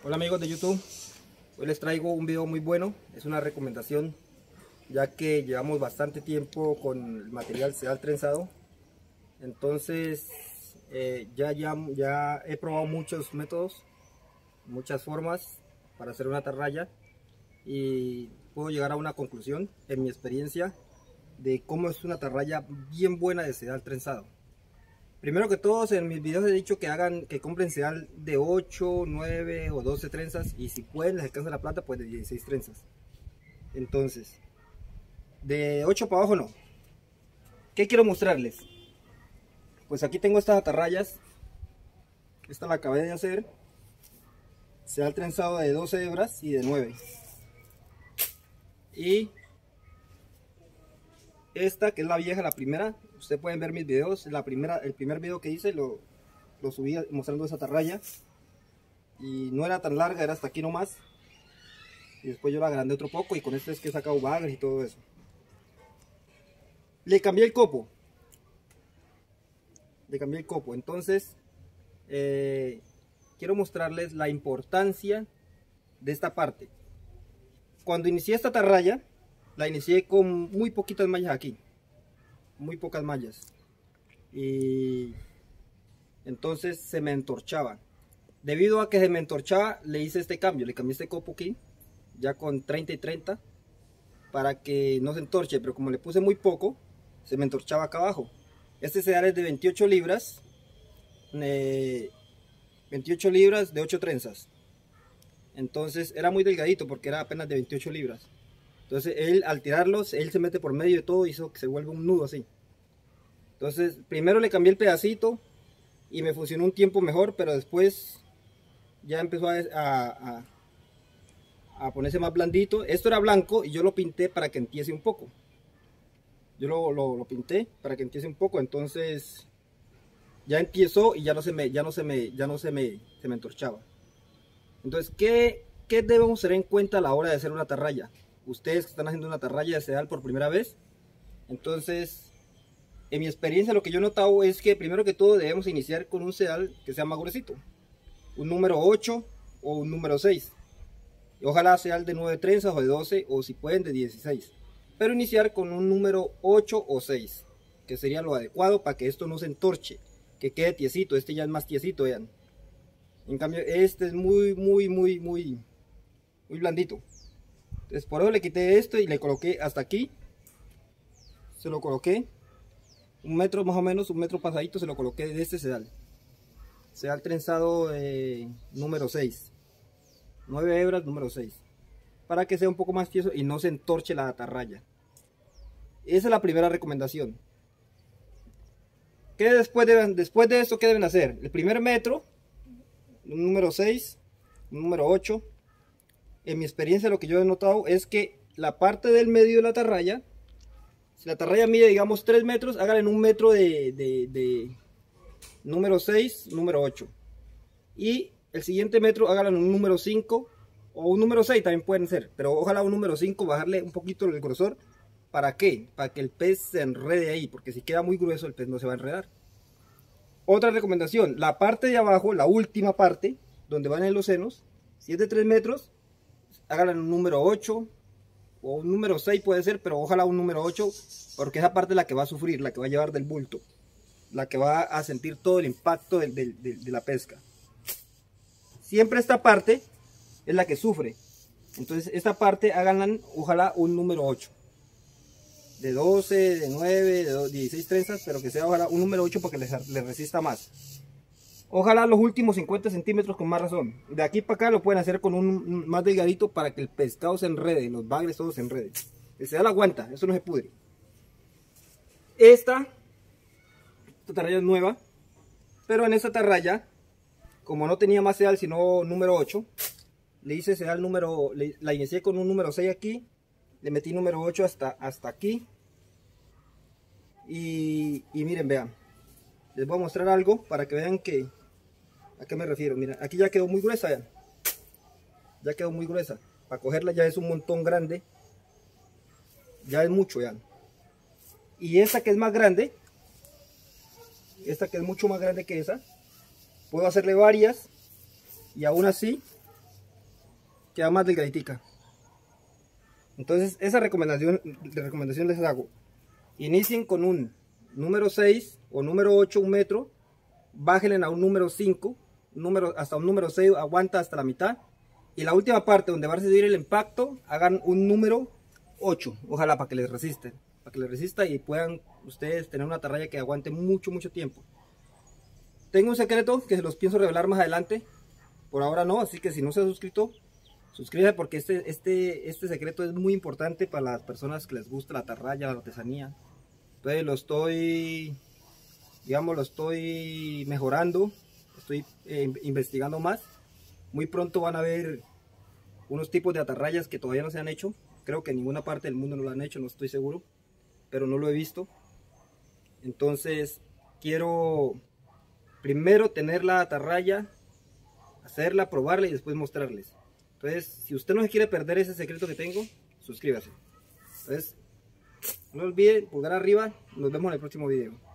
Hola amigos de YouTube, hoy les traigo un video muy bueno, es una recomendación ya que llevamos bastante tiempo con el material sedal trenzado. Entonces ya he probado muchos métodos, muchas formas para hacer una atarraya y puedo llegar a una conclusión en mi experiencia de cómo es una atarraya bien buena de sedal trenzado. Primero que todo, en mis videos he dicho que compren sedal de 8, 9 o 12 trenzas, y si pueden les alcanza la plata, pues de 16 trenzas. Entonces, de 8 para abajo no. ¿Qué quiero mostrarles? Pues aquí tengo estas atarrayas. Esta la acabé de hacer. Sedal trenzado de 12 hebras y de 9. Y esta que es la vieja, la primera. Ustedes pueden ver mis videos. El primer video que hice lo subí mostrando esa atarraya. Y no era tan larga, era hasta aquí nomás. Y después yo la agrandé otro poco y con esto es que he sacado bagres y todo eso. Le cambié el copo. Entonces quiero mostrarles la importancia de esta parte. Cuando inicié esta atarraya, la inicié con muy poquitas mallas aquí. Muy pocas mallas. Y entonces se me entorchaba. Debido a que se me entorchaba, le hice este cambio. Le cambié este copo aquí, ya con 30 y 30, para que no se entorche. Pero como le puse muy poco, se me entorchaba acá abajo. Este sedal es de 28 libras. 28 libras de 8 trenzas. Entonces era muy delgadito porque era apenas de 28 libras. Entonces él, al tirarlos, él se mete por medio de todo y hizo que se vuelva un nudo así. Entonces primero le cambié el pedacito y me funcionó un tiempo mejor, pero después ya empezó a ponerse más blandito. Esto era blanco y yo lo pinté para que entiese un poco. Yo lo pinté para que entiese un poco. Entonces ya empezó y ya no se me entorchaba. Entonces, ¿qué debemos tener en cuenta a la hora de hacer una atarraya? Ustedes que están haciendo una atarraya de sedal por primera vez. Entonces, en mi experiencia, lo que yo he notado es que primero que todo debemos iniciar con un sedal que sea más gruesito, un número 8 o un número 6. Ojalá sedal de 9 trenzas o de 12, o si pueden de 16. Pero iniciar con un número 8 o 6, que sería lo adecuado para que esto no se entorche, que quede tiesito. Este ya es más tiesito, vean. En cambio este es muy blandito. Entonces por eso le quité esto y le coloqué hasta aquí. Se lo coloqué un metro más o menos, un metro pasadito, se lo coloqué de este sedal. Sedal trenzado número 6. 9 hebras número 6. Para que sea un poco más tieso y no se entorche la atarraya. Esa es la primera recomendación. ¿Qué después de esto, qué deben hacer? El primer metro, un número 6, un número 8. En mi experiencia lo que yo he notado es que la parte del medio de la atarraya, si la atarraya mide digamos 3 metros, háganla en un metro de número 6, número 8. Y el siguiente metro háganlo en un número 5 o un número 6 también pueden ser. Pero ojalá un número 5, bajarle un poquito el grosor. ¿Para qué? Para que el pez se enrede ahí, porque si queda muy grueso el pez no se va a enredar. Otra recomendación, la parte de abajo, la última parte, donde van en los senos, si es de 3 metros, háganla en un número 8 o un número 6 puede ser, pero ojalá un número 8, porque esa parte es la que va a sufrir, la que va a llevar del bulto, la que va a sentir todo el impacto de la pesca. Siempre esta parte es la que sufre. Entonces esta parte háganla ojalá un número 8. De 12, de 9, de 16 trenzas, pero que sea ojalá un número 8 para que les resista más. Ojalá los últimos 50 centímetros con más razón. De aquí para acá lo pueden hacer con un más delgadito para que el pescado se enrede, los bagres todos se enreden. El sedal aguanta, eso no se pudre. Esta atarraya es nueva, pero en esta atarraya, como no tenía más sedal sino número 8, le hice sedal la inicié con un número 6 aquí, le metí número 8 hasta aquí. Y miren, vean, les voy a mostrar algo para que vean a qué me refiero. Miren, aquí ya quedó muy gruesa, vean. Ya quedó muy gruesa. Para cogerla ya es un montón grande. Ya es mucho, vean. Y esta que es más grande, esta que es mucho más grande que esa, puedo hacerle varias y aún así queda más delgaditica. Entonces esa recomendación les hago. Inicien con un número 6 o número 8, un metro. Bájenle a un número 5, hasta un número 6, aguanta hasta la mitad. Y la última parte donde va a recibir el impacto, hagan un número 8. Ojalá para que les resista. Para que les resista y puedan ustedes tener una atarraya que aguante mucho tiempo. Tengo un secreto que se los pienso revelar más adelante. Por ahora no, así que si no se ha suscrito, suscríbase porque este secreto es muy importante para las personas que les gusta la atarraya, la artesanía. Entonces lo estoy mejorando, estoy investigando más. Muy pronto van a ver unos tipos de atarrayas que todavía no se han hecho. Creo que en ninguna parte del mundo no lo han hecho, no estoy seguro, pero no lo he visto. Entonces quiero primero tener la atarraya, hacerla, probarla y después mostrarles. Entonces, si usted no se quiere perder ese secreto que tengo, suscríbase. Entonces, no olviden pulgar arriba. Nos vemos en el próximo video.